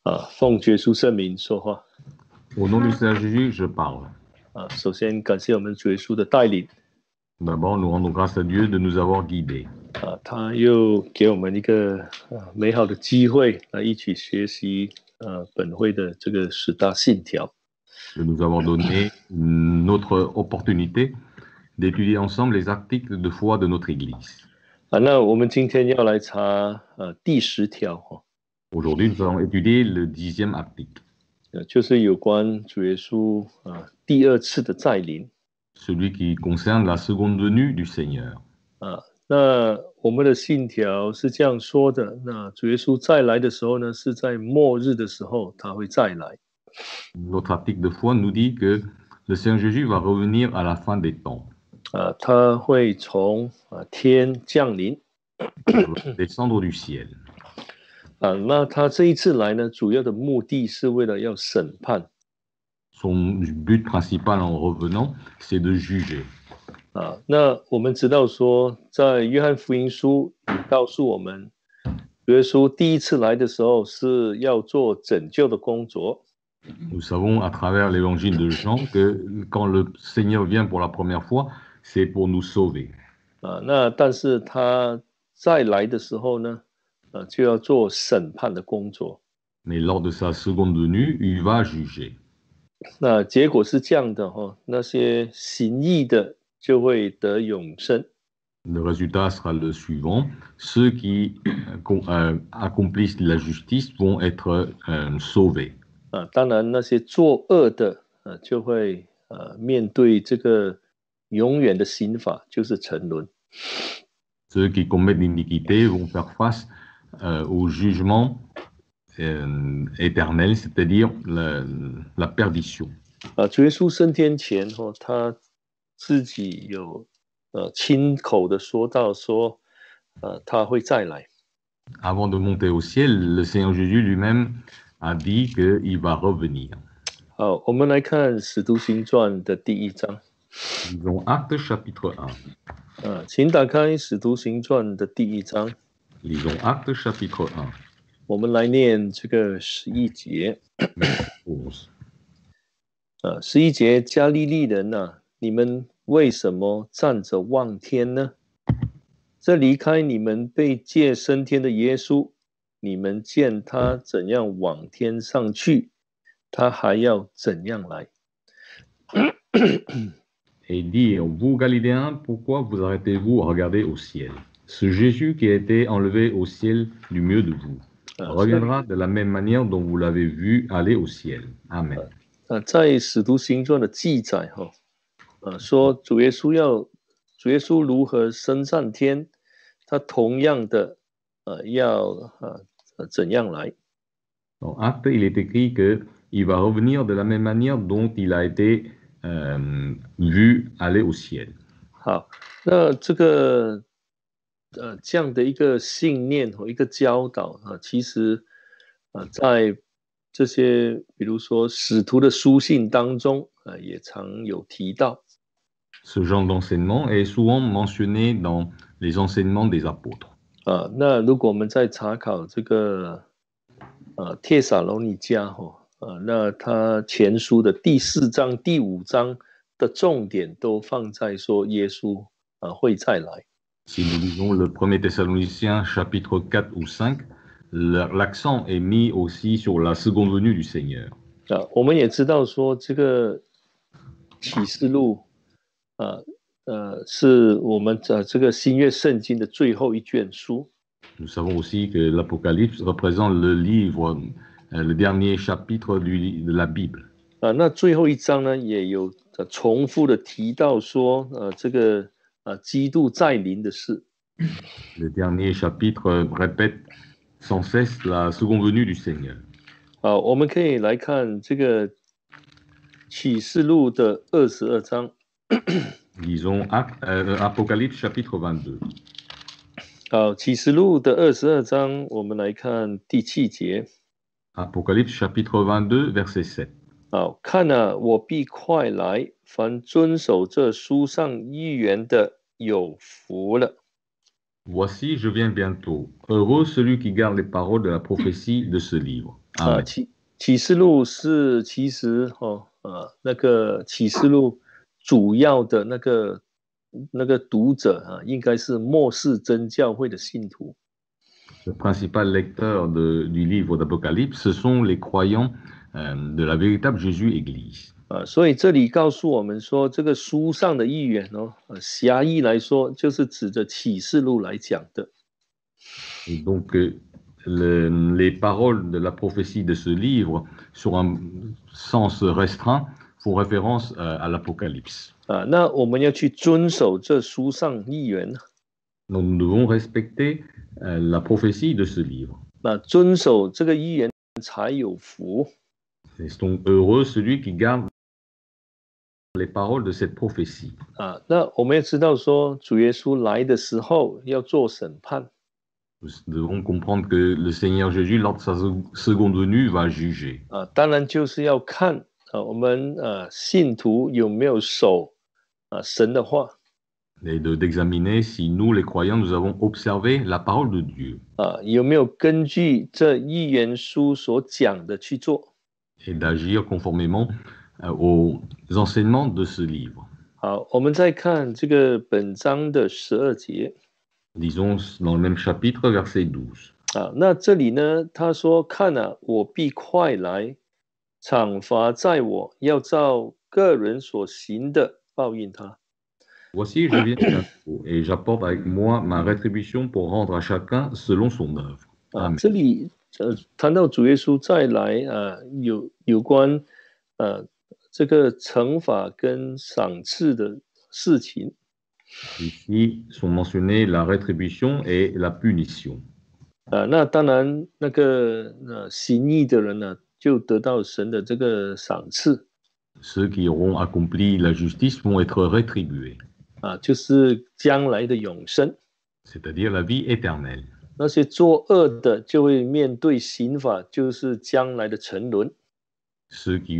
奉耶稣圣名说话。 Au nom du Seigneur Jésus, je parle. 首先感谢我们主耶稣的带领。 D'abord, nous rendons grâce à Dieu de nous avoir guidés. 他又给我们一个美好的机会来一起学习本会的这个10大信条。 De nous avoir donné notre opportunité d'étudier ensemble les articles de foi de notre Église. 那我们今天要来查第10条。 Aujourd'hui, nous allons étudier le 10e article. 就是有关主耶稣第2次的再临。 Celui qui concerne la seconde venue du Seigneur. 那我们的信条是这样说的，那主耶稣再来的时候呢，是在末日的时候他会再来。 Notre article de foi nous dit que le Seigneur Jésus va revenir à la fin des temps. 他会从天降临 descendre du ciel. 那他这一次来呢，主要的目的是为了要审判。 Son but principal en revenant, c'est de juger. 那我们知道说，在约翰福音书也告诉我们，主耶稣第一次来的时候是要做拯救的工作。 Nous savons à travers l'évangile de Jean que quand le Seigneur vient pour la première fois, c'est pour nous sauver. 那但是他再来的时候呢，就要做审判的工作。 Mais lors de sa seconde venue, il va juger. 那结果是这样的那些行义的就会得永生。 Le résultat sera le suivant. Ceux qui accomplissent la justice vont être sauvés. 当然那些作恶的就会面对这个永远的刑罚，就是沉沦。 Ceux qui commettent l'iniquité vont faire face au jugement éternel, c'est-à-dire la perdition. 主耶稣升天前他自己有亲口的说到说他会再来。 Avant de monter au ciel, le Seigneur Jésus lui-même a dit qu'il va revenir. 好，我们来看《使徒行传》的第1章。 Lisons Actes chapitre 1. 请打开《使徒行传》的第1章。 Lisons Actes chapitre 1. 我们来念这个11节。11节，加利利人你们为什么站着望天呢？这离开你们被借升天的耶稣，你们见他怎样往天上去，他还要怎样来。 Et dire, vous Galiléens, pourquoi vous arrêtez-vous à regarder au ciel? Ce Jésus qui a été enlevé au ciel du milieu de vous reviendra de la même manière dont vous l'avez vu aller au ciel. Amen. 在使徒行传的记载说主耶稣如何升上天，他同样的要怎样来。 Dans Actes, il est écrit qu'il va revenir de la même manière dont il a été vu aller au ciel. 好，那这个这样的一个信念和一个教导其实在这些比如说使徒的书信当中也常有提到。 Ce genre d'enseignement est souvent mentionné dans les enseignements des apôtres. 那如果我们在查考这个帖撒罗尼迦那他前书的第4章、第5章的重点都放在说耶稣会再来。 Si nous lisons le 1er Thessaloniciens chapitre 4 ou 5, l'accent est mis aussi sur la seconde venue du Seigneur. 我们也知道说这个启示录是我们这个新约圣经的最后一卷书。 Nous savons aussi que l'Apocalypse représente le livre, le dernier chapitre de la Bible. 那最后一章呢，也有重复的提到说这个基督再临的事。 Le dernier chapitre répète sans cesse la seconde venue du Seigneur. 我们可以来看这个启示录的22章。 Lisons Apocalypse chapitre 22. 好，启示录的22章，我们来看第7节。 Apocalypse chapitre 22 verset 7. 好，看我必快来，凡遵守这书上预言的有福了。 Voici, je viens bientôt. Heureux celui qui garde les paroles de la prophétie de ce livre. Amen. 启示录是其实那个启示录主要的那个读者应该是末世真教会的信徒。 Le principal lecteur du livre d'Apocalypse, ce sont les croyants de la véritable Jésus-Église. 所以这里告诉我们说，这个书上的预言狭义来说，就是指着启示录来讲的。 Et donc, les paroles de la prophétie de ce livre, sur un sens restreint, font référence à l'Apocalypse. 那我们要去遵守这书上预言。 Donc, nous devons respecter la prophétie de ce livre. 那遵守这个预言才有福。 C'est donc heureux celui qui garde les paroles de cette prophétie. 那我们也知道说，主耶稣来的时候要做审判。 Nous devons comprendre que le Seigneur Jésus, lors de sa seconde venue, va juger. 当然就是要看我们信徒有没有守神的话。 Et d'examiner si nous, les croyants, nous avons observé la parole de Dieu. 有没有根据这预言书所讲的去做。 Et d'agir conformément aux enseignements de ce livre. 好，我们再看这个本章的12节。 Disons dans le même chapitre, verset 12. 那这里呢，他说：“看我必快来，惩罚在我，要照个人所行的报应他。” Voici, je viens bientôt, et j'apporte avec moi ma rétribution pour rendre à chacun selon son œuvre. Amen. 这里谈到主耶稣再来有关这个惩罚跟赏赐的事情。 Ici sont mentionnés la rétribution et la punition. 那当然，那个行义的人呢，就得到神的这个赏赐。 Ceux qui auront accompli la justice vont être rétribués. 就是将来的永生。 C'est-à-dire la vie éternelle. 那些作恶的就会面对刑罚，就是将来的沉沦。 Ceux qui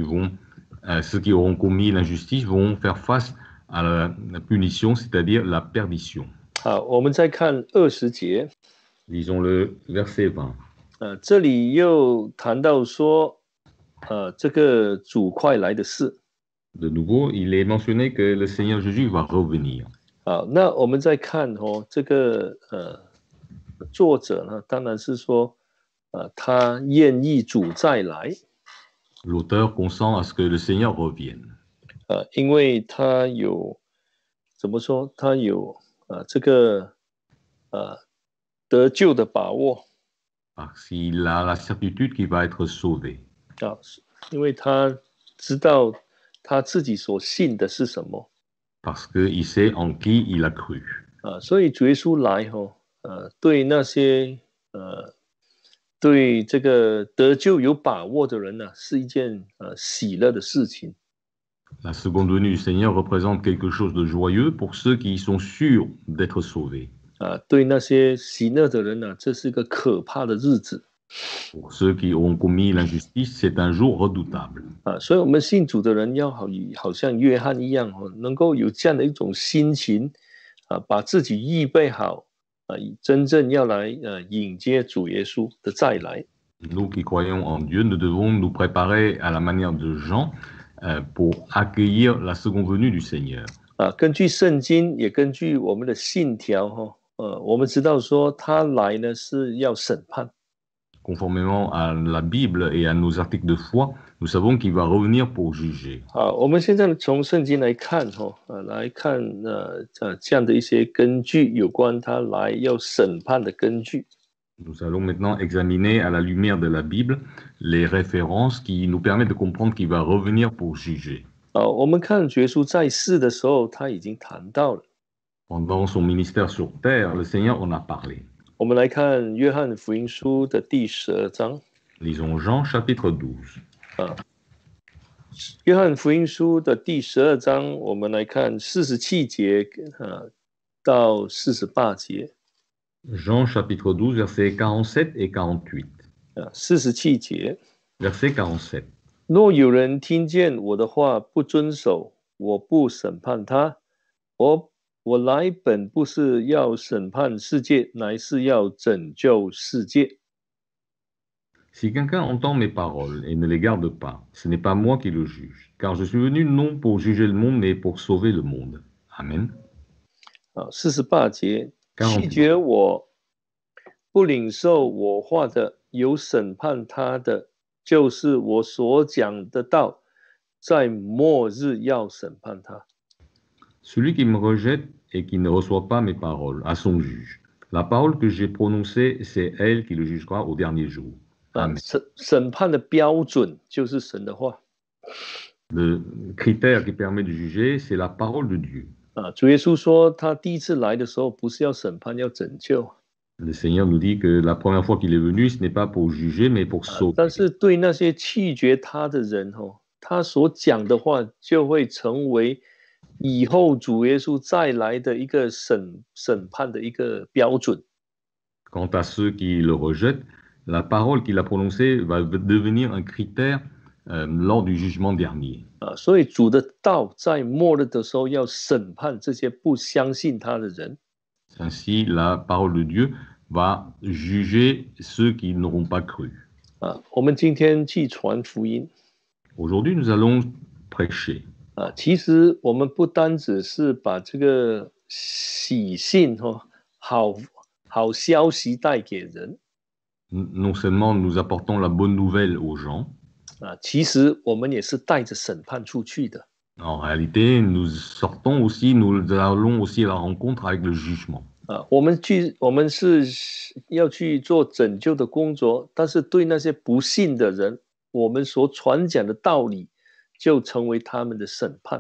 auront commis l'injustice vont faire face à la punition, c'est-à-dire la perdition. 好，我们再看20节。 Lisons le verset 20. 这里又谈到说，这个主快来的事。 De nouveau, il est mentionné que le Seigneur Jésus va revenir. 好，那我们再看这个作者呢，当然是说，他愿意主再来。 L'auteur consent à ce que le Seigneur revienne. 因为他有怎么说？他有这个得救的把握。 Parce qu'il a la certitude qu'il va être sauvé. 因为他知道他自己所信的是什么。 Parce qu'il sait en qui il a cru. 所以主耶稣来对那些对这个得救有把握的人呢，是一件喜乐的事情。 La seconde venue du Seigneur représente quelque chose de joyeux pour ceux qui sont sûrs d'être sauvés. 对那些喜乐的人呢，这是一个可怕的日子。 Pour ceux qui auront commis l'injustice, c'est un jour redoutable. 所以我们信主的人要好像约翰一样能够有这样的一种心情把自己预备好真正要来迎接主耶稣的再来。 Nous qui croyons en Dieu, nous devons nous préparer à la manière de Jean pour accueillir la seconde venue du Seigneur. 根据圣经，也根据我们的信条我们知道说他来呢是要审判。 Conformément à la Bible et à nos articles de foi, nous savons qu'il va revenir pour juger. 我们现在从圣经来看这样的一些根据，有关他来要审判的根据。 Nous allons maintenant examiner à la lumière de la Bible les références qui nous permettent de comprendre qu'il va revenir pour juger. 我们看主耶稣在世的时候，他已经谈到了。 Pendant son ministère sur terre, le Seigneur en a parlé. 我们来看约翰福音书的第12章。 Lisons Jean chapitre 12. 约翰福音书的第12章，我们来看47节到48节。 Jean chapitre 12, versets 47 et 48. 47节。 Verset 47. 若有人听见我的话不遵守，我不审判他。我来本不是要审判世界，乃是要拯救世界。 Si quelqu'un entend mes paroles et ne les garde pas, ce n'est pas moi qui le juge, car je suis venu non pour juger le monde, mais pour sauver le monde. Amen. 48节，拒 48. 绝我不领受我话的，有审判他的，就是我所讲的道，在末日要审判他。 Celui qui me rejette et qui ne reçoit pas mes paroles a son juge. La parole que j'ai prononcée, c'est elle qui le jugera au dernier jour. Amen. 审判的标准就是神的话。 Le critère qui permet de juger, c'est la parole de Dieu. 主耶稣说，他第一次来的时候，不是要审判，要拯救。 Le Seigneur nous dit que la première fois qu'il est venu, ce n'est pas pour juger, mais pour sauver. 但是对那些拒绝他的人，他所讲的话就会成为以后主耶稣再来的一个审判的一个标准。 Quant à ceux qui le rejettent, la parole qu'il a prononcée va devenir un critère lors du jugement dernier. 所以主的道在末日的时候要审判这些不相信他的人。 Ainsi, la parole de Dieu va juger ceux qui n'auront pas cru. 我们今天去传福音。 Aujourd'hui, nous allons prêcher. 其实我们不单只是把这个喜信好消息带给人。 Non seulement nous apportons la bonne nouvelle aux gens, 其实我们也是带着审判出去的。 en réalité, nous sortons aussi, nous allons aussi à la rencontre avec le jugement. 我们是要去做拯救的工作，但是对那些不信的人，我们所传讲的道理就成为他们的审判。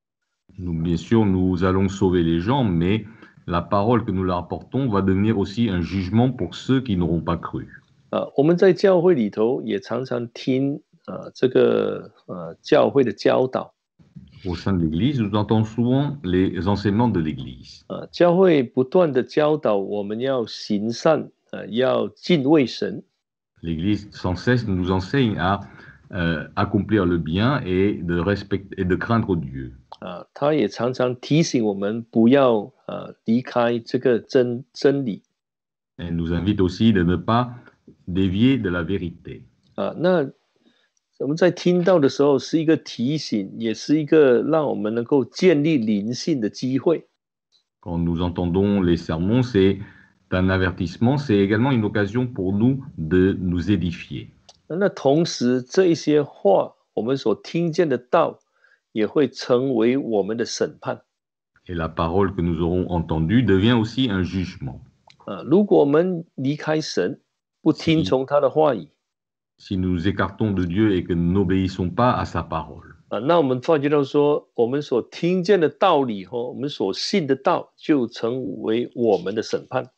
Bien sûr, nous allons sauver les gens, mais la parole que nous leur apportons va devenir aussi un jugement pour ceux qui n'auront pas cru. 我们在教会里头也常常听这个教会的教导。 Au sein de l'Église, nous entendons souvent les enseignements de l'Église. 教会不断的教导我们要行善，要敬畏神。 L'Église sans cesse nous enseigne à accomplir le bien et de respecter et de craindre Dieu. 他也常常提醒我们不要离开这个真理。 Elle nous invite aussi de ne pas dévier de la vérité. 那我们在听到的时候是一个提醒，也是一个让我们能够建立灵性的机会。 Quand nous entendons les sermons, c'est un avertissement, c'est également une occasion pour nous de nous édifier. 那同时，这一些话，我们所听见的道，也会成为我们的审判。 Et la parole que nous aurons entendue devient aussi un jugement. 如果我们离开神，不听从他的话语， Si nous nous écartons de Dieu et que nous n'obéissons pas à sa parole, 那我们发觉到说，我们所听见的道理和我们所信的道，就成为我们的审判。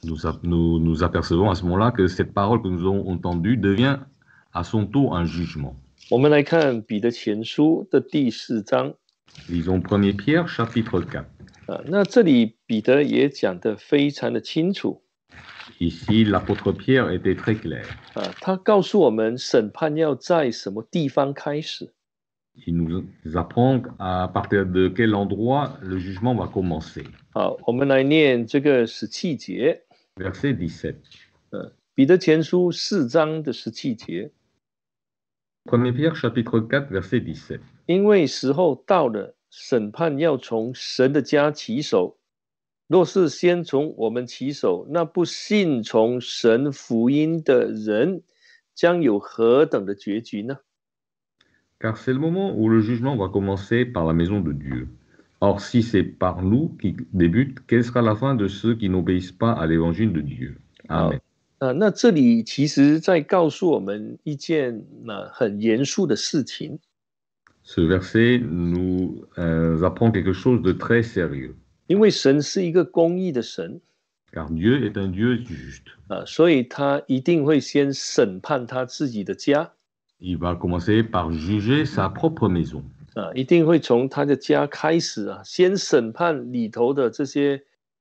nous apercevons à ce moment-là que cette parole que nous avons entendue devient à son tour un jugement. 我们来看彼得前书的第4章。 Lisons 1 Pierre chapitre 4. 那这里彼得也讲得非常的清楚。 Ici, l'apôtre Pierre était très clair. 他告诉我们审判要在什么地方开始。 Il nous apprend à partir de quel endroit le jugement va commencer. 好，我们来念这个17节。 Verset 17. 彼得前书4章的17节。 1 Pierre chapitre 4, verset 17. 因为时候到了，审判要从神的家起手。若是先从我们起手，那不信从神福音的人将有何等的结局呢？ Car c'est le moment où le jugement va commencer par la maison de Dieu. Or, si c'est par nous qui débute, quelle sera la fin de ceux qui n'obéissent pas à l'évangile de Dieu? Amen. 那这里其实在告诉我们一件很严肃的事情。 Ce verset nous apprend quelque chose de très sérieux. 因为神是一个公义的神， Car Dieu est un Dieu juste. 所以他一定会先审判他自己的家。 Il va commencer par juger sa propre maison. 一定会从他的家开始先审判里头的这些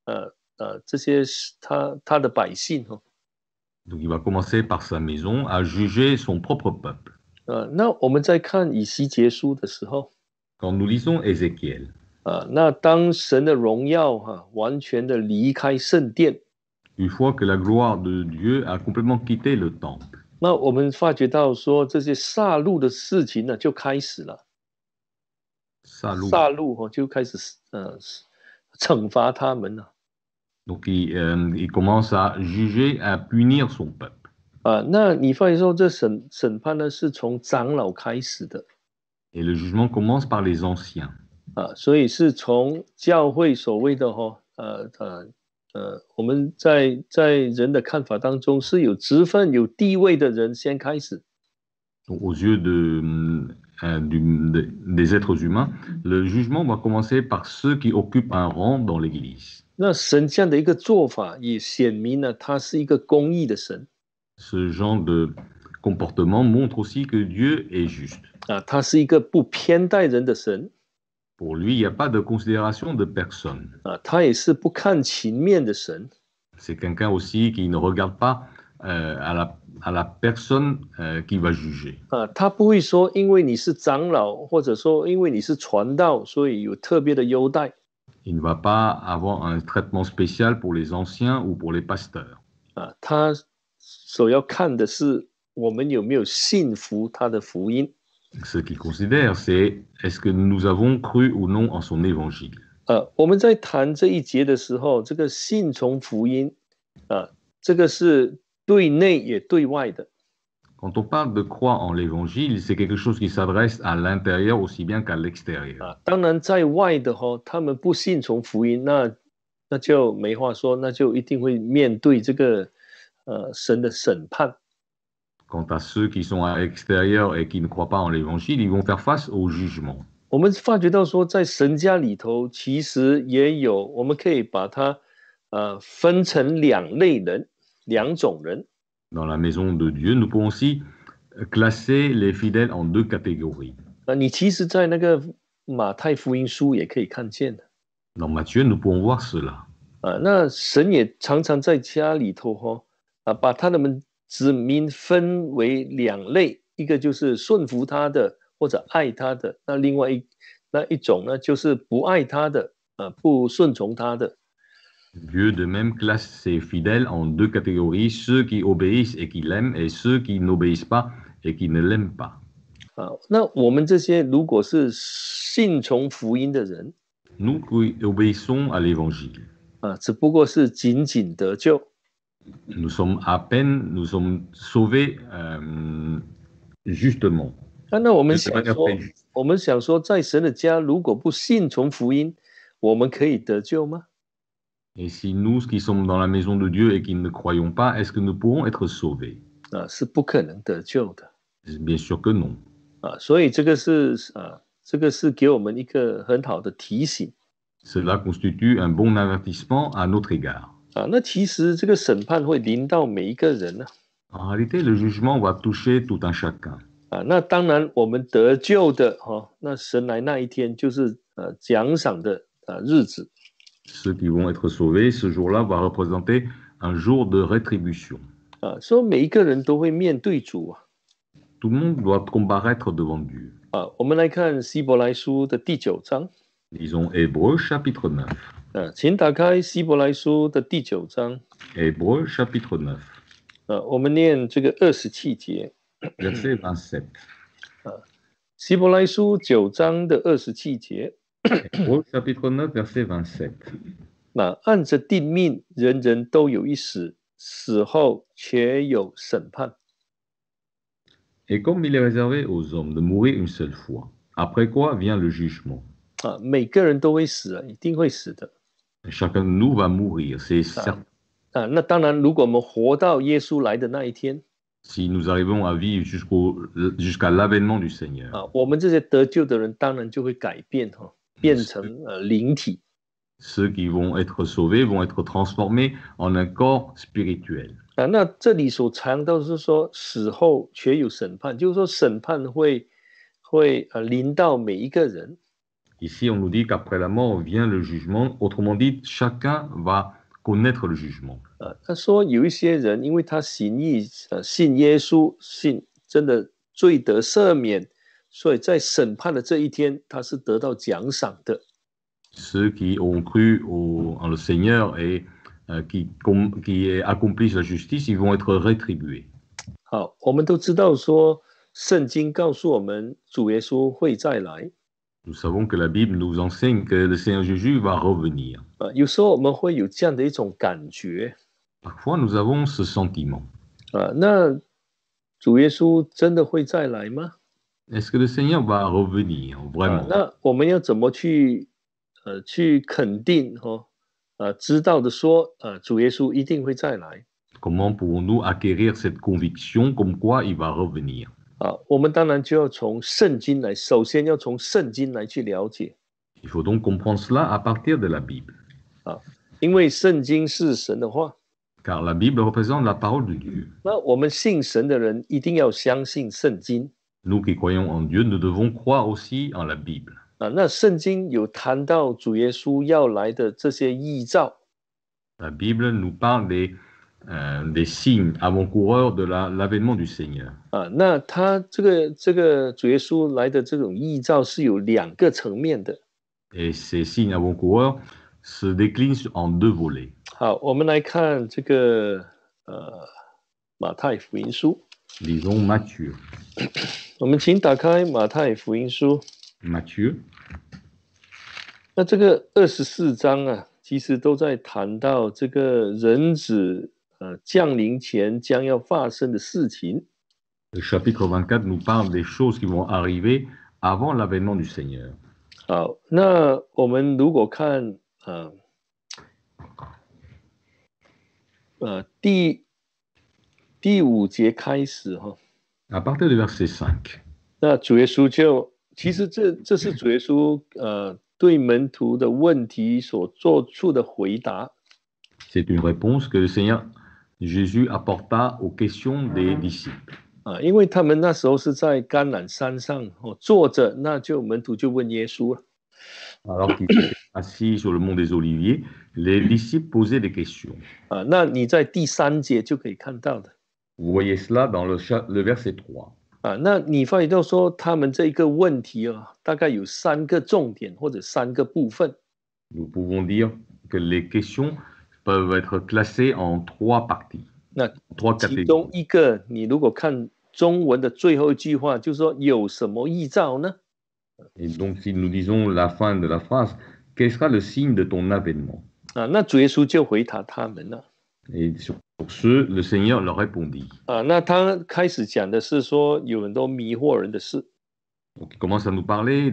他的百姓。 Donc il va commencer par sa maison à juger son propre peuple. 那我们在看以西结书的时候， Quand nous lisons Ézéchiel, 那当神的荣耀完全的离开圣殿， une fois que la gloire de Dieu a complètement quitté le temple, 那我们发觉到说这些杀戮的事情呢就开始了，杀戮就开始惩罚他们了。 Donc il commence à juger, à punir son peuple. 那你发现说这审判呢是从长老开始的。 Et le jugement commence par les anciens. 所以是从教会所谓的我们在人的看法当中是有职分有地位的人先开始。 Donc, aux yeux des êtres humains, le jugement va commencer par ceux qui occupent un rang dans l'Église. 那神这样的一个做法也显明了他是一个公义的神。 Ce genre de comportement montre aussi que Dieu est juste. 他是一个不偏待人的神。 Pour lui, il n'y a pas de considération de personne. 他也是不看情面的神。 C'est quelqu'un aussi qui ne regarde pas à la personne qui va juger. 他不会说因为你是长老，或者说因为你是传道，所以有特别的优待。 Il ne va pas avoir un traitement spécial pour les anciens ou pour les pasteurs. 他所要看的是我们有没有信服他的福音。 Ce qu'il considère, c'est est-ce que nous avons cru ou non en son évangile. 我们在谈这一节的时候，这个信从福音，这个是对内也对外的。 Quand on parle de croire en l'évangile, c'est quelque chose qui s'adresse à l'intérieur aussi bien qu'à l'extérieur. 当然，在外的他们不信从福音，那就没话说，那就一定会面对这个神的审判。 Quant à ceux qui sont à l'extérieur et qui ne croient pas en l'évangile, ils vont faire face au jugement. 我们发觉到说，在神家里头，其实也有，我们可以把它分成两类人，两种人。 Dans la maison de Dieu, nous pouvons aussi classer les fidèles en deux catégories. 你其实在那个马太福音书也可以看见的。 Dans Matthieu, nous pouvons voir cela. 那神也常常在家里头把他们子民分为两类，一个就是顺服他的或者爱他的，那另外一种呢，就是不爱他的，不顺从他的。 Dieu de même classe ses fidèles en deux catégories, ceux qui obéissent et qui l'aiment et ceux qui n'obéissent pas et qui ne l'aiment pas. 那我们这些如果是信从福音的人， Nous qui obéissons à l'évangile, 只不过是仅仅得救。 nous sommes sauvés justement. 那我们想说，在神的家如果不信从福音，我们可以得救吗？ Et si nous qui sommes dans la maison de Dieu et qui ne croyons pas, est-ce que nous pourrons être sauvés? 是不可能得救的。 Bien sûr que non. 所以这个是给我们一个很好的提醒。 Cela constitue un bon avertissement à notre égard. 那其实这个审判会临到每一个人呢。 En réalité, le jugement va toucher tout un chacun. 那当然我们得救的那神来那一天就是奖赏的日子。 Ceux qui vont être sauvés, ce jour-là va représenter un jour de rétribution. 所以每一个人都会面对主。 Tout le monde doit comparaître devant Dieu. 我们来看希伯来书的第9章。 Lisons Hébreux chapitre 9. 请打开希伯来书的第9章。 Hébreux chapitre 9. 我们念这个27节。 Verset 27. 希伯来书9章的27节。 Hébreux chapitre 9, verset 27. 按着定命，人人都有一死，死后且有审判。 Et comme il est réservé aux hommes de mourir une seule fois, après quoi vient le jugement. 每个人都会死，一定会死的。 Chacun de nous va mourir, c'est certain. 那当然，如果我们活到耶稣来的那一天， Si nous arrivons à vivre jusqu'à l'avènement du Seigneur, 我们这些得救的人当然就会改变变成灵体。 Ceux qui vont être sauvés vont être transformés en un corps spirituel. 那这里所强调是说死后却有审判，就是说审判会临到每一个人。 Ici, on nous dit qu'après la mort vient le jugement. Autrement dit, chacun va connaître le jugement. 他说有一些人，因为他信耶稣，真的罪得赦免，所以在审判的这一天，他是得到奖赏的。 Ceux qui ont cru en le Seigneur et qui accomplissent la justice, ils vont être rétribués. 好，我们都知道说，圣经告诉我们主耶稣会再来。 Nous savons que la Bible nous enseigne que le Seigneur Jésus va revenir. 有时候我们会有这样的一种感觉。 Parfois, nous avons ce sentiment. 那主耶稣真的会再来吗？ Est-ce que le Seigneur va revenir vraiment? 那我们要怎么去肯定知道的说主耶稣一定会再来？ Comment pouvons-nous acquérir cette conviction comme quoi il va revenir? 我们当然就要从圣经来，首先要从圣经来去了解。 Il faut donc comprendre cela à partir de la Bible. 因为圣经是神的话。 Car la Bible représente la parole de Dieu. 那我们信神的人一定要相信圣经。 Nous qui croyons en Dieu, nous devons croire aussi en la Bible. 那圣经有谈到主耶稣要来的这些预兆。 La Bible nous parle des signes avant-coureurs de l'avènement du Seigneur. 那他这个主耶稣来的这种预兆是有两个层面的。 Et ces signes avant-coureurs se déclinent en deux volets. 好，我们来看这个马太福音书。 Lisons Matthieu. 我们请打开马太福音书。 Matthieu. 那这个24章其实都在谈到这个人子降临前将要发生的事情。 Le chapitre 24 nous parle des choses qui vont arriver avant l'avènement du Seigneur. 好，那我们如果看第5节开始 À partir du verset 5. 那主耶稣其实这是主耶稣对门徒的问题所做出的回答。 C'est une réponse que le Seigneur Jésus apporta aux questions des disciples. 因为他们那时候是在橄榄山上坐着，那门徒就问耶稣了。 Alors qu'ils étaient assis sur le mont des Oliviers, les disciples posaient des questions. 那你在第3节就可以看到的。 Vous voyez cela dans le verset 3. 那你发现到说他们这一个问题大概有3个重点或者3个部分。 Nous pouvons dire que les questions peuvent être classées en 3 parties. 那 3 其中 catégories. 一个，你如果看中文的最后一句话，就是说有什么预兆呢？ Et donc, si nous disons la fin de la phrase, quel sera le signe de ton avènement? 那主耶稣就回答他们了。 Et sur ce, le Seigneur leur répondit. 那他开始讲的是说有很多迷惑人的事。 Donc, il commence à nous parler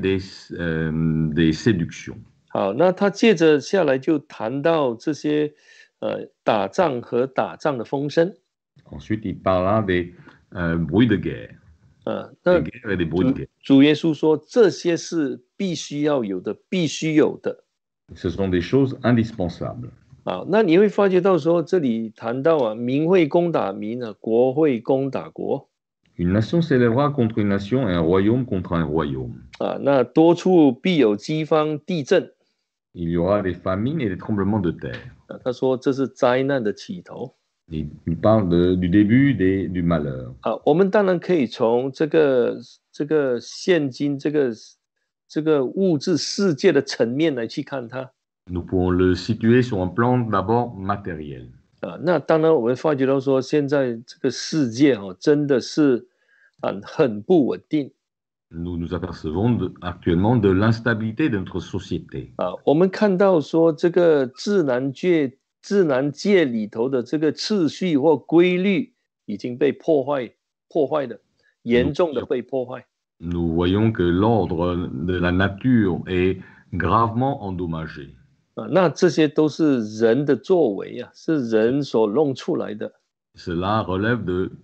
des séductions. 好，那他接着下来就谈到这些打仗和打仗的风声。 Ensuite, il parla des bruits de guerre. 那 Des guerres et des bruits de guerre. 主耶稣说这些是必须要有的，必须有的。 Ce sont des choses indispensables. 好，那你会发觉到说这里谈到民会攻打民国会攻打国。 Une nation s'élèvera contre une nation et un royaume contre un royaume. 那多处必有饥荒、地震。 Il y aura des famines et des tremblements de terre. 他说这是灾难的起头。 Il parle du début du malheur. 我们当然可以从这个现今这个物质世界的层面来去看它。 Nous pouvons le situer sur un plan d'abord matériel. 那当然我们发觉到说现在这个世界真的是很不稳定。 Nous nous apercevons actuellement de l'instabilité de notre société. 我们看到说这个自然界里头的这个秩序或规律已经被破坏的，严重的被破坏。 Nous voyons que l'ordre de la nature est gravement endommagé. 那这些都是人的作为是人所弄出来的。 Cela relève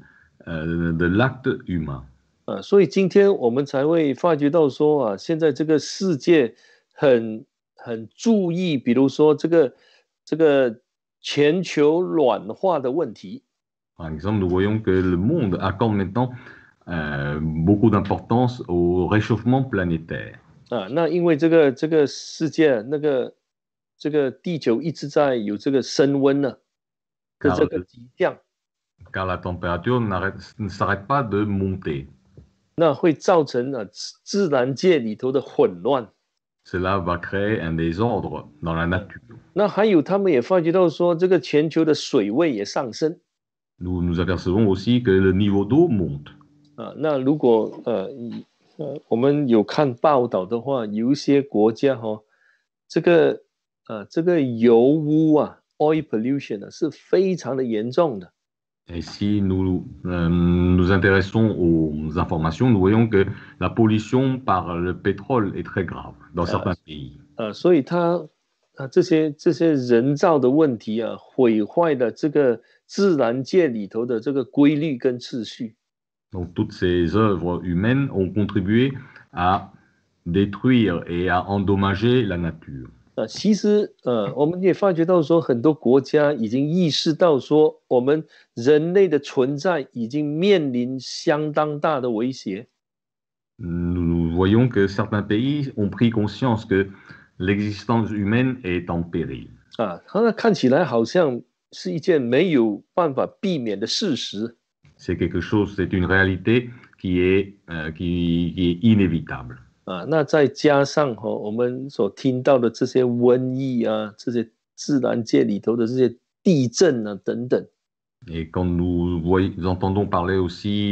de l'acte humain. 所以今天我们才会发觉到说现在这个世界很注意，比如说这个全球暖化的问题。 Par exemple, nous voyons que le monde accorde maintenant beaucoup d'importance au réchauffement planétaire. 那因为这个世界这个地球一直在有这个升温的这个急降。 Car la température ne s'arrête pas de monter. 那会造成自然界里头的混乱。 Cela va créer un désordre dans la nature. 那还有他们也发觉到说这个全球的水位也上升。 Nous nous apercevons aussi que le niveau d'eau monte. 那如果我们有看报道的话，有一些国家这个油污oil pollution 是非常的严重的。 Et si nous nous intéressons aux informations, nous voyons que la pollution par le pétrole est très grave dans certains pays. 所以这些人造的问题毁坏了这个自然界里头的这个规律跟秩序。 Donc toutes ces œuvres humaines ont contribué à détruire et à endommager la nature. 其实我们也发觉到说，很多国家已经意识到说，我们人类的存在已经面临相当大的威胁。 Nous voyons que certains pays ont pris conscience que l'existence humaine est en péril. 那看起来好像是一件没有办法避免的事实。 C'est quelque chose, c'est une réalité qui est inévitable. 那再加上我们所听到的这些瘟疫这些自然界里头的这些地震等等。 Et quand nous entendons parler aussi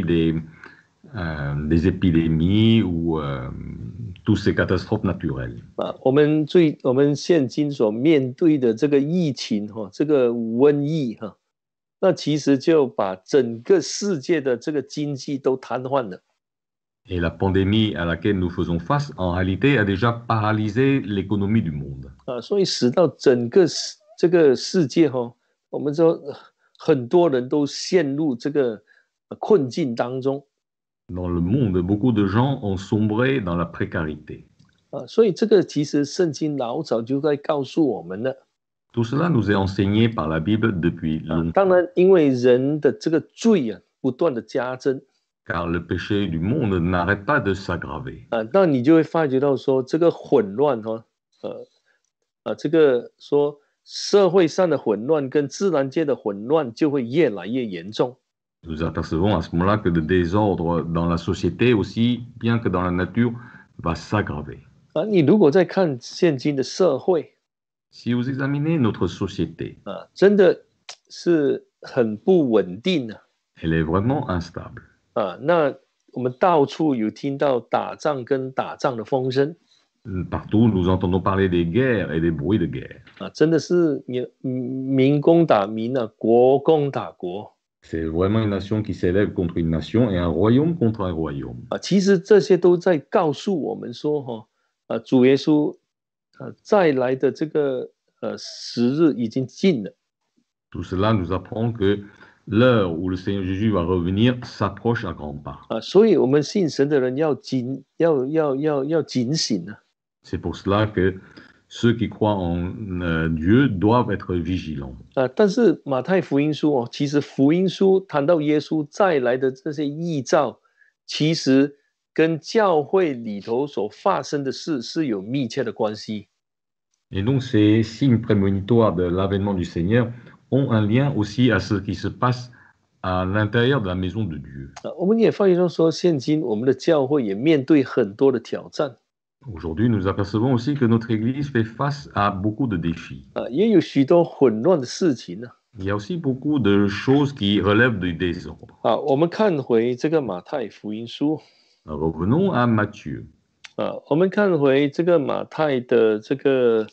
des épidémies ou toutes ces catastrophes naturelles. 我们现今所面对的这个疫情这个瘟疫那其实就把整个世界的这个经济都瘫痪了。 Et la pandémie à laquelle nous faisons face, en réalité, a déjà paralysé l'économie du monde. 所以使到整个这个世界我们说很多人都陷入这个困境当中。 Dans le monde, beaucoup de gens ont sombré dans la précarité. 所以这个其实圣经老早就在告诉我们了。 Tout cela nous est enseigné par la Bible depuis longtemps. 当然，因为人的这个罪不断的加增。 Car le péché du monde n'arrête pas de s'aggraver. 那你就会发觉到说，这个混乱这个说社会上的混乱跟自然界的混乱就会越来越严重。 Nous apercevons à ce moment-là que le désordre dans la société aussi, bien que dans la nature, va s'aggraver. 你如果在看现今的社会， Si vous examinez notre société, 真的是很不稳定的。 Elle est vraiment instable. 那我们到处有听到打仗跟打仗的风声。 Partout, nous entendons parler des guerres et des bruits de guerre. 真的是民攻打民国攻打国。 C'est vraiment une nation qui s'élève contre une nation et un royaume contre un royaume. 其实这些都在告诉我们说主耶稣再来的这个时日已经近了。 Tout cela nous apprend que l'heure où le Seigneur Jésus va revenir s'approche à grands pas. 所以我们信神的人要警醒。 C'est pour cela que ceux qui croient en Dieu doivent être vigilants. 但是马太福音书其实福音书谈到耶稣再来的这些预兆，其实跟教会里头所发生的事是有密切的关系。 Et donc ces signes prémonitoires de l'avènement du Seigneur ont un lien aussi à ce qui se passe à l'intérieur de la maison de Dieu. 我们也发现说，现今我们的教会也面对很多的挑战。 Aujourd'hui, nous apercevons aussi que notre Église fait face à beaucoup de défis. 也有许多混乱的事情。 Il y a aussi beaucoup de choses qui relèvent du désordre. 我们看回这个马太福音书。 Revenons à Matthieu. 我们看回这个马太的这个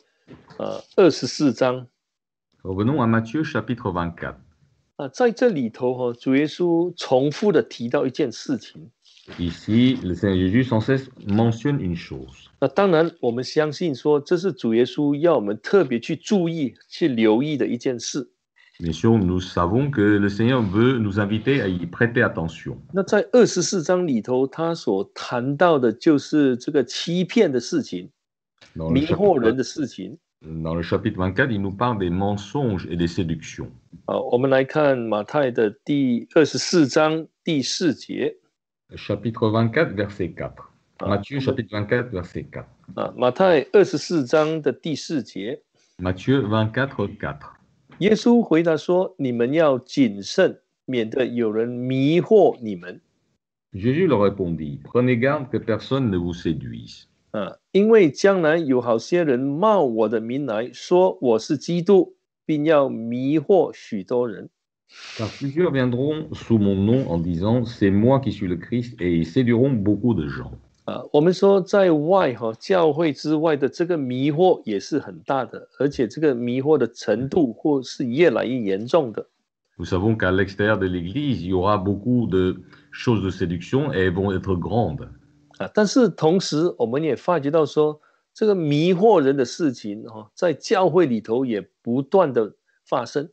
24章。 Revenons à Matthieu chapitre 24. 在这里头主耶稣重复的提到一件事情。 Ici, le Seigneur Jésus sans cesse mentionne une chose. 当然，我们相信说这是主耶稣要我们特别去注意、去留意的一件事。 Bien sûr, nous savons que le Seigneur veut nous inviter à y prêter attention. 那在24章里头，他所谈到的就是这个欺骗的事情，迷惑人的事情。 Dans le chapitre 24, il nous parle des mensonges et des séductions. 我们来看马太的第24章第4节。 Chapitre 24, verset 4. Matthieu, chapitre 24, verset 4. 马太24章的第4节。 Matthieu 24, 4. 耶稣回答说：“你们要谨慎，免得有人迷惑你们。” Jésus leur répondit: Prenez garde que personne ne vous séduise. 因为将来有好些人冒我的名来说我是基督，并要迷惑许多人。 Car plusieurs viendront sous mon nom en disant, c'est moi qui suis le Christ, et ils séduiront beaucoup de gens. 我们说在外教会之外的这个迷惑也是很大的，而且这个迷惑的程度或是越来越严重的。 Nous savons qu'à l'extérieur de l'Église, il y aura beaucoup de choses de séduction et elles vont être grandes. 但是同时我们也发觉到说，这个迷惑人的事情在教会里头也不断的发生。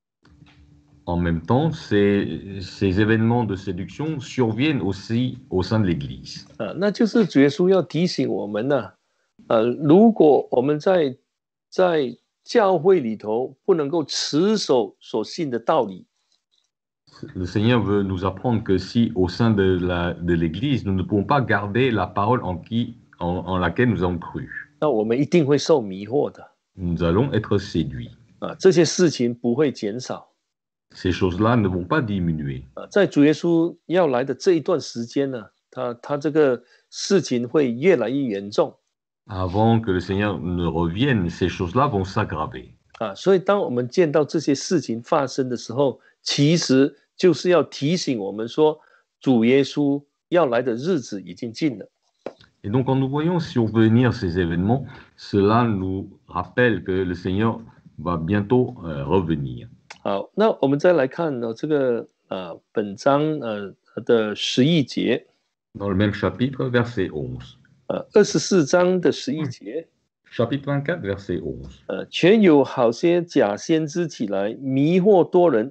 En même temps, ces événements de séduction surviennent aussi au sein de l'Église. 那就是主耶稣要提醒我们呢，如果我们在教会里头不能够持守所信的道理， Le Seigneur veut nous apprendre que si au sein de l'Église, nous ne pouvons pas garder la parole en laquelle nous avons cru, 那我们一定会受迷惑的。 nous allons être séduits. 这些事情不会减少。 Ces choses-là ne vont pas diminuer. 在主耶稣要来的这一段时间呢，他这个事情会越来越严重。 Avant que le Seigneur ne revienne, ces choses-là vont s'aggraver. 所以当我们见到这些事情发生的时候，其实就是要提醒我们说，主耶稣要来的日子已经近了。 Et donc, quand nous voyons survenir ces événements, cela nous rappelle que le Seigneur va bientôt revenir. 好，那我们再来看这个本章的11节。 Dans le même chapitre, verset 11. 24章的11节。 Chapitre 24, verset 11. 全有好些假先知起来，迷惑多人。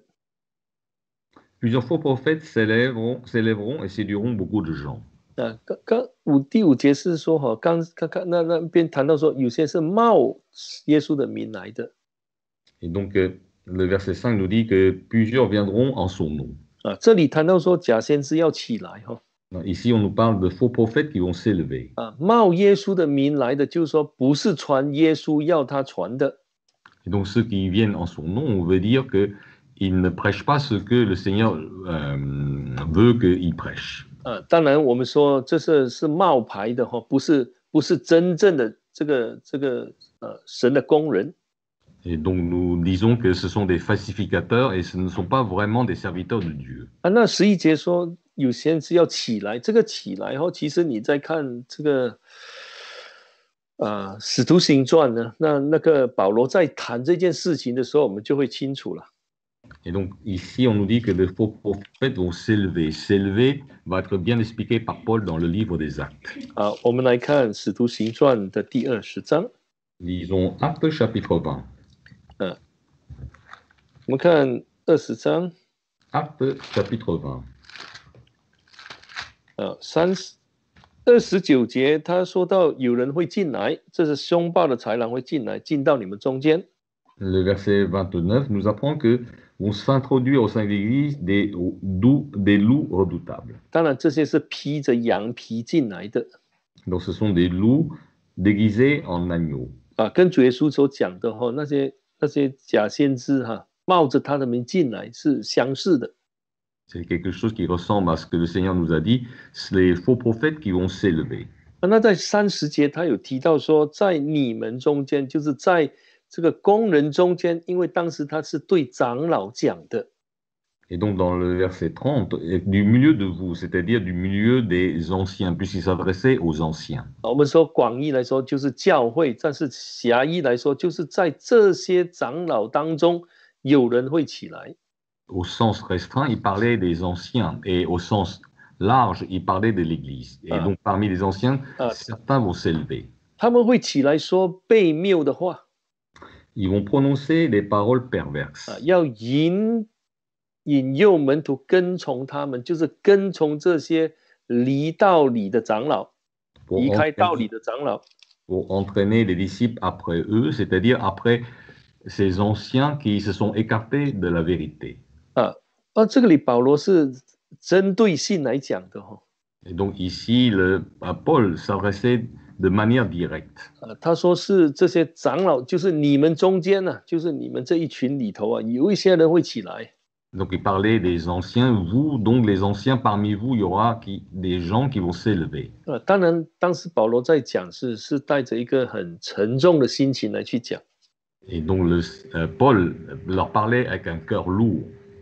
Plusieurs faux prophètes s'élèveront et séduiront beaucoup de gens. 第五节是说刚那边谈到说，有些是冒耶稣的名来的。 Et donc, le verset 5 nous dit que plusieurs viendront en son nom. 这里谈到说假先知要起来 Ici, on nous parle de faux prophètes qui vont s'élever. 冒耶稣的名来的，就是说不是传耶稣要他传的。 Et donc, ceux qui viennent en son nom, on veut dire qu'ils ne prêchent pas ce que le Seigneur veut qu'ils prêchent. 当然我们说这是冒牌的不是真正的这个神的工人。 Et donc, nous disons que ce sont des falsificateurs et ce ne sont pas vraiment des serviteurs de Dieu. 那11节说有先知要起来，这个起来其实你在看这个使徒行传呢，那个保罗在谈这件事情的时候，我们就会清楚了。 Et donc, ici, on nous dit que les faux prophètes vont s'élever. S'élever va être bien expliqué par Paul dans le livre des Actes. 我们来看使徒行传的第20章。 Lisons Actes chapitre 20. 我们看20章。 Actes chapitre 20。29节，他说到有人会进来，这是凶暴的豺狼会进来，进到你们中间。 Le verset 29 nous apprend que vont s'introduire au sein de l'Église des loups redoutables. 当然，这些是披着羊皮进来的。 Donc, ce sont des loups déguisés en agneaux. 跟主耶稣所讲的那些假先知冒着他的名进来是相似的。 C'est quelque chose qui ressemble à ce que le Seigneur nous a dit, c'est les faux prophètes qui vont s'élever. 那在30节，他有提到说，在你们中间，就是在这个工人中间，因为当时他是对长老讲的。 Et donc dans le verset 30, du milieu de vous, c'est-à-dire du milieu des anciens, puisqu'il s'adressait aux anciens. 我们说广义来说就是教会，但是狭义来说，就是在这些长老当中，有人会起来。 Au sens restreint, il parlait des anciens, et au sens large, il parlait de l'Église. Et donc parmi les anciens, certains vont s'élever. 他们会起来说悖谬的话。 Ils vont prononcer des paroles perverses. 要引诱门徒跟从他们，就是跟从这些离道理的长老，离开道理的长老。 Pour entraîner les disciples après eux, c'est-à-dire après ces anciens qui se sont écartés de la vérité. 这个里保罗是针对性来讲的 Et donc ici, Paul s'adressait de manière directe. 他说是这些长老，就是你们中间就是你们这一群里头有一些人会起来。 Donc il parlait des anciens, vous, donc les anciens, parmi vous, il y aura des gens qui vont s'élever. 当然，当时保罗在讲是带着一个很沉重的心情来去讲。 Et donc Paul leur parlait avec un cœur lourd.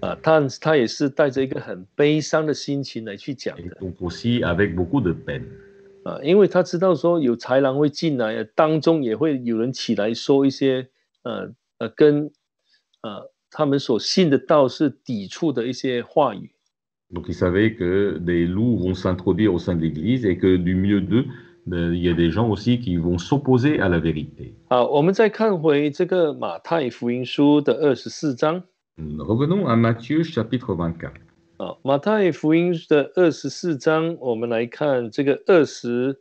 他也是带着一个很悲伤的心情来去讲 Et 的 donc aussi avec beaucoup de peine. 因为他知道说有豺狼会进来，当中也会有人起来说一些跟他们所信的道是抵触的一些话语。 Donc ils savaient que des loups vont s'introduire au sein de l'Église et que du milieu d'eux, il y a des gens aussi qui vont s'opposer à la vérité. 好，我们再看回这个马太福音书的24章。 Revenons à Matthieu chapitre 24. 马太福音的24章，我们来看这个24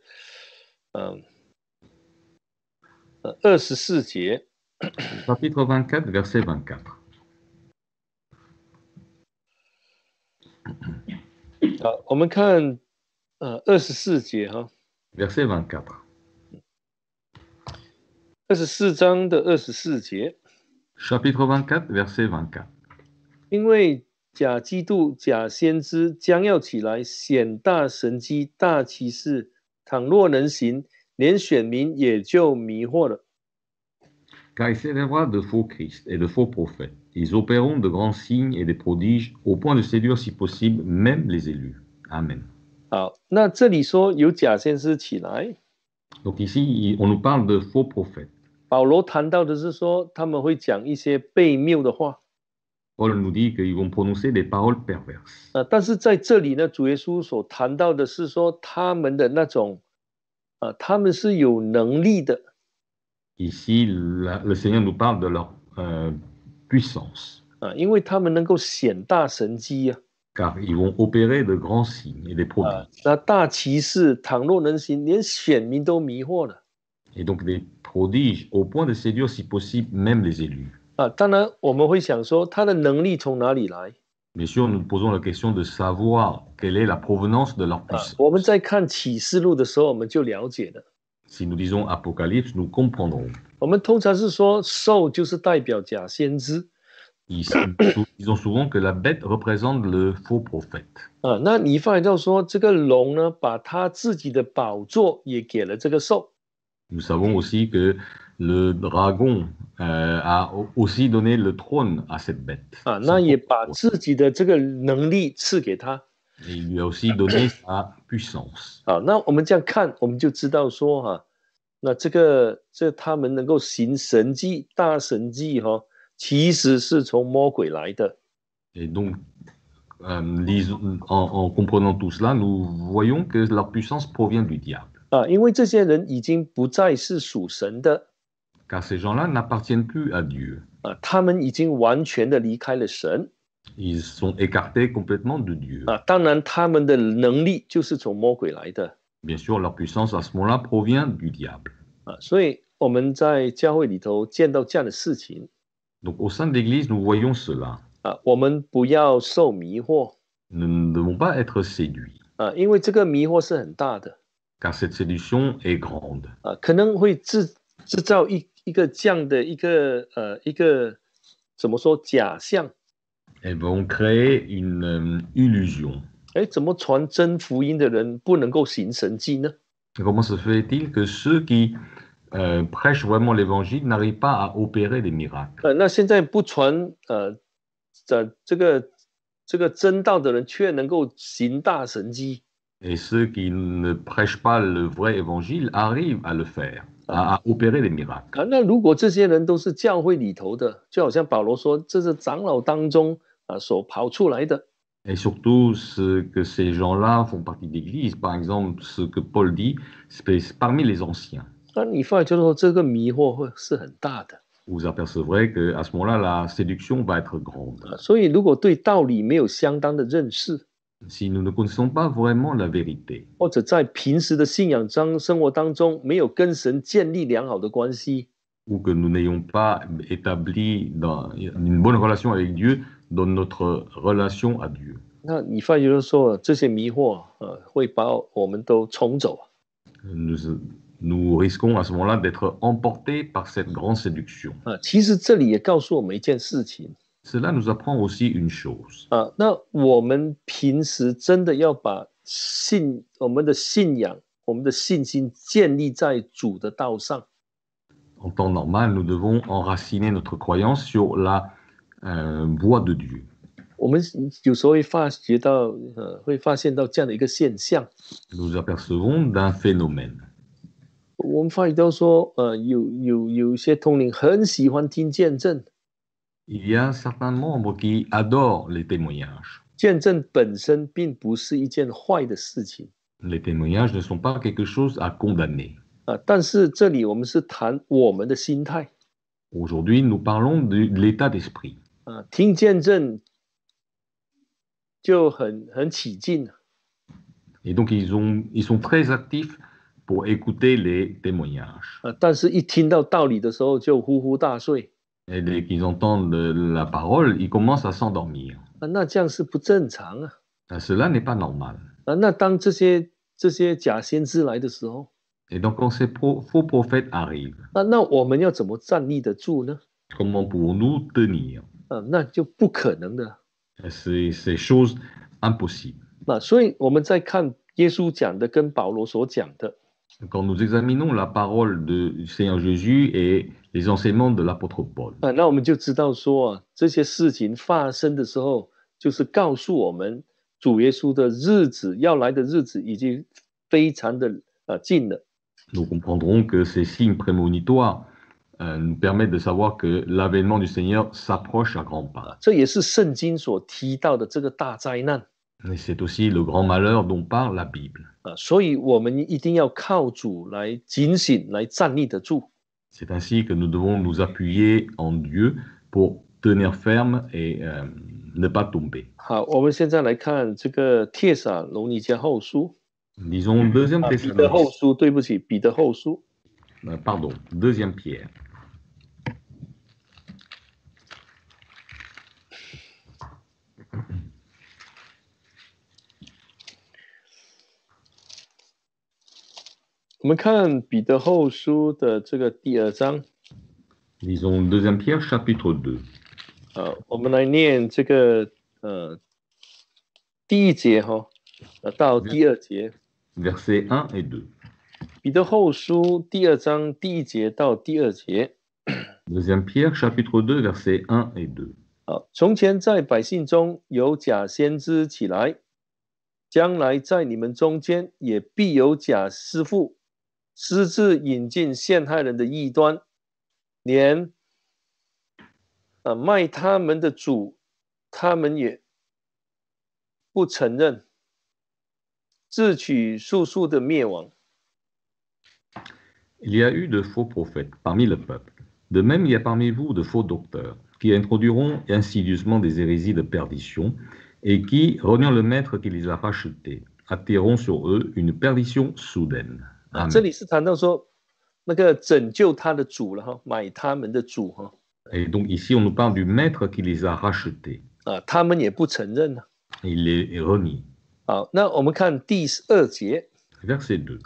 节。 Chapitre 24, verset 24. 我们看24节哈。 Verset 24. 24章的24节。 Chapitre 24, verset 24. 因为假基督、假先知将要起来，显大神迹、大奇事，倘若能行，连选民也就迷惑了。 Car il s'élèvera de faux Christ et de faux prophètes. Ils opéreront de grands signes et des prodiges, au point de séduire, si possible, même les élus. Amen. 好，那这里说有假先知起来， Donc ici, on nous parle de faux prophètes. 保罗谈到的是说他们会讲一些悖谬的话。 Paul nous dit qu'ils vont prononcer des paroles perverses. 但是在这里呢，主耶稣所谈到的是说他们的那种他们是有能力的。 Ici, le Seigneur nous parle de leur puissance. 因为他们能够显大神迹啊。 Car ils vont opérer de grands signes et des prodiges. 那大奇事倘若能行，连选民都迷惑了。 Et donc des prodiges, au point de séduire, si possible, même les élus. 当然我们会想说他的能力从哪里来。 Bien sûr, nous nous posons la question de savoir quelle est la provenance de leur puissance. 我们在看启示录的时候，我们就了解了。 Si nous disons Apocalypse, nous comprendrons. 我们通常是说兽就是代表假先知。 Nous disons souvent que la bête représente le faux prophète. 那你发现到说这个龙呢，把他自己的宝座也给了这个兽。 Nous savons aussi que le dragon a aussi donné le trône à cette bête. 那也把自己的这个能力赐给他。 Et il lui a aussi donné sa puissance. 那我们这样看，我们就知道说那这他们能够行神迹、大神迹其实是从魔鬼来的。 Et donc, en comprenant tout cela, nous voyons que leur puissance provient du diable. 因为这些人已经不再是属神的。 Car ces gens-là n'appartiennent plus à Dieu. 他们已经完全的离开了神。 Ils sont écartés complètement de Dieu. 当然他们的能力就是从魔鬼来的。 Bien sûr, leur puissance à ce moment-là provient du diable. 所以我们在教会里头见到这样的事情。 Donc au sein de l'Église, nous voyons cela. 我们不要受迷惑。 Nous ne devons pas être séduits. 因为这个迷惑是很大的。 Car cette séduction est grande. 可能会制造一个这样的一个怎么说假象。 Elles vont créer une illusion. 怎么传真福音的人不能够行神迹呢？ Comment se fait-il que ceux qui prêchent vraiment l'évangile n'arrivent pas à opérer des miracles? 那现在不传这个真道的人却能够行大神迹。 Et ceux qui ne prêchent pas le vrai évangile arrivent à le faire, à opérer des miracles. 那如果这些人都是教会里头的，就好像保罗说，这是长老当中所跑出来的。 Et surtout, ce que ces gens-là font partie de l'Église. Par exemple, ce que Paul dit, c'est parmi les anciens. 那你发现就是说，这个迷惑会是很大的。 Vous apercevrez qu'à ce moment-là, la séduction va être grande. 所以，如果对道理没有相当的认识， Si nous ne connaissons pas vraiment la vérité, 或者在平时的信仰生活当中没有跟神建立良好的关系， ou que nous n'ayons pas établi une bonne relation avec Dieu dans notre relation à Dieu, 那你发觉就是说，这些迷惑会把我们都冲走。 nous risquons à ce moment-là d'être emportés par cette grande séduction. 其实这里也告诉我们一件事情。 Cela nous apprend aussi une chose. 那我们平时真的要把我们的信仰、我们的信心建立在主的道上。 En temps normal, nous devons enraciner notre croyance sur la voie de Dieu. 我们有时候会发现到这样的一个现象。 Nous apercevons d'un phénomène. 我们发觉到说，有一些同龄很喜欢听见证。 Il y a certains membres qui adorent les témoignages. 见证本身并不是一件坏的事情。 Les témoignages ne sont pas quelque chose à condamner. 但是这里我们是谈我们的心态。 Aujourd'hui, nous parlons de l'état d'esprit. 听见证就很起劲。 Et donc, ils sont très actifs pour écouter les témoignages. 但是一听到道理的时候就呼呼大睡。 Et dès qu'ils entendent la parole, ils commencent à s'endormir. 那这样是不正常啊。 Cela n'est pas normal. 那当这些假先知来的时候， Et donc, quand ces faux prophètes arrivent, 那我们要怎么站立得住呢？ comment pouvons-nous tenir? 那就不可能的。 C'est chose impossible. 所以我们在看耶稣讲的跟保罗所讲的。 Quand nous examinons la parole du Seigneur Jésus et les enseignements de l'apôtre Paul, 那我们就知道说这些事情发生的时候，就是告诉我们主耶稣的日子要来的日子已经非常的近了。 nous comprendrons que ces signes prémonitoires nous permettent de savoir que l'avènement du Seigneur s'approche à grands pas. 这也是圣经所提到的这个大灾难。 Et c'est aussi le grand malheur dont parle la Bible. 所以我们一定要靠主来警醒，来站立得住。 C'est ainsi que nous devons nous appuyer en Dieu pour tenir ferme et ne pas tomber. 好，我们现在来看这个帖撒罗尼迦后书。 Disons deuxième 彼得后 Thessaloniciens. 书，对不起，彼得后书。 Pardon, deuxième Pierre. 我们看彼得后书的这个第2章。 Disons deuxième Pierre, chapitre 2. 我们来念这个第1节到第2节。 Versets 1 et 2. 彼得后书第2章第1节到第2节。 Deuxième Pierre, chapitre 2, versets 1 et 2. 从前在百姓中有假先知起来，将来在你们中间也必有假师傅，私自引进陷害人的异端，连卖他们的主，他们也不承认，自取速速的灭亡。 Il y a eu de faux prophètes parmi le peuple. De même, il y a parmi vous de faux docteurs qui introduiront insidieusement des hérésies de perdition et qui, reniant le maître qui les a rachetés, attireront sur eux une perdition soudaine. Amen. 这里是谈到说那个拯救他的主了买他们的主 Et donc ici, on nous parle du maître qui les a rachetés. 他们也不承认了。 Il les renie. 好，那我们看第2节。 Verset 2.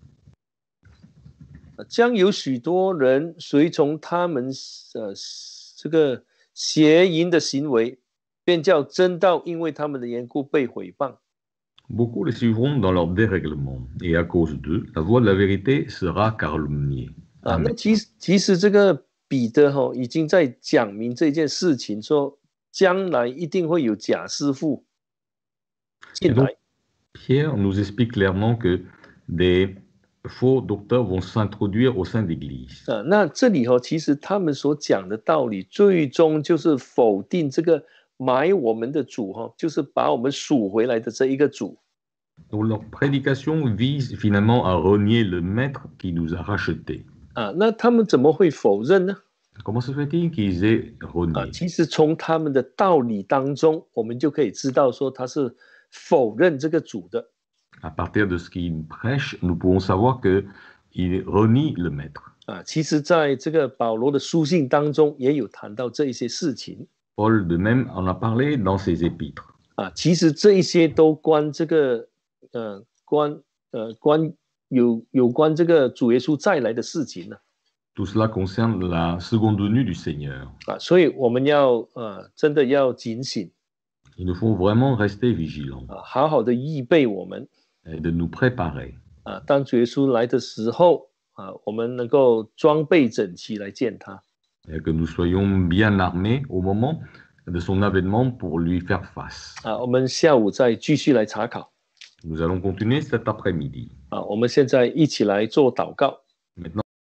将有许多人随从他们这个邪淫的行为，便叫真道因为他们的缘故被毁谤。 Beaucoup les suivront dans leur dérèglement, et à cause d'eux, la voix de la vérité sera calomniée. 那其实这个彼得已经在讲明这件事情，说将来一定会有假师傅进来。 Pierre nous explique clairement que des faux docteurs vont s'introduire au sein de l'Église. 那这里其实他们所讲的道理，最终就是否定这个买我们的主就是把我们赎回来的这一个主。 Donc leur prédication vise finalement à renier le maître qui nous a rachetés. 那他们怎么会否认呢？ Comment se fait-il qu'ils aient renié? 其实从他们的道理当中，我们就可以知道说他是否认这个主的。 À partir de ce qu'ils prêchent, nous pouvons savoir qu'ils renient le maître. 其实在这个保罗的书信当中也有谈到这一些事情。 Paul de même en a parlé dans ses épîtres. 其实这一些都关这个有关这个主耶稣再来的事情呢。 Tout cela concerne la seconde venue du Seigneur. 所以我们要真的要警醒。 Il nous faut vraiment rester vigilants. 好好的预备我们。 Et de nous préparer. 当主耶稣来的时候我们能够装备整齐来见他。 Et que nous soyons bien armés au moment de son avènement pour lui faire face. 我们下午再继续来查考。 Nous allons continuer cet après-midi. 我们现在一起来做祷告。